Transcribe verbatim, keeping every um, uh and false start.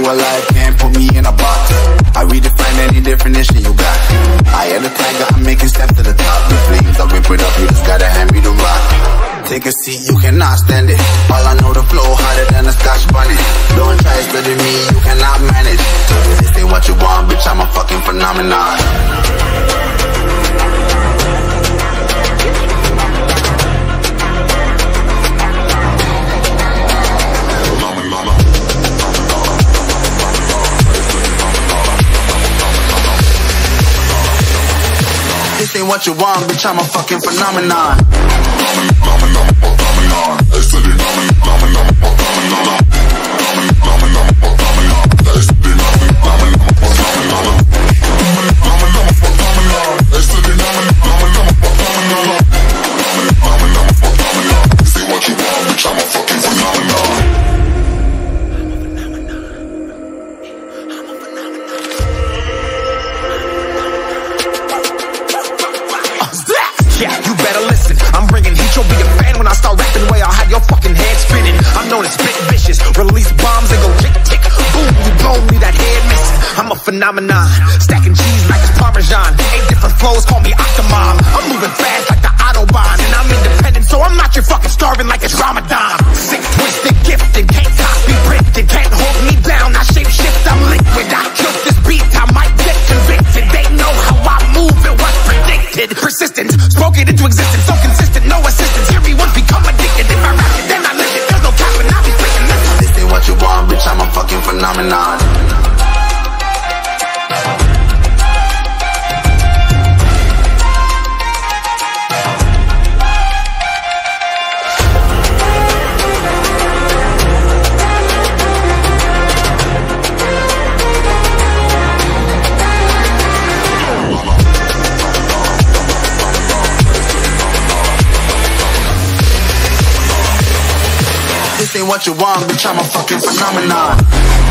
alive, can't put me in a box. I redefine any definition you got. I am the tiger, I'm making steps to the top. The flames, I whip it up, you just gotta hand me the rock. Take a seat, you cannot stand it. All I know, the flow harder than a Scotch bunny. Don't try studying me, you cannot manage. This ain't what you want, bitch, I'm a fucking phenomenon. This ain't what you want, bitch, I'm a fucking phenomenon. Phenomenon, stacking cheese like it's Parmesan. Eight different flows, call me Octomom. I'm moving fast like the Autobahn, and I'm independent, so I'm not your fucking starving like it's Ramadan. Sick, twisted, gifted, can't copy, printed, can't hold me down. I shape shift, I'm liquid. I killed this beat, I might get convicted. They know how I move, it was predicted. Persistent, spoke it into existence, so consistent, no assistance. Everyone's become addicted. If I rap it, then I live it. There's no capping, I'll be spitting this. This ain't what you want, bitch, I'm a fucking phenomenon. This ain't what you want, bitch, I'm a fucking phenomenon.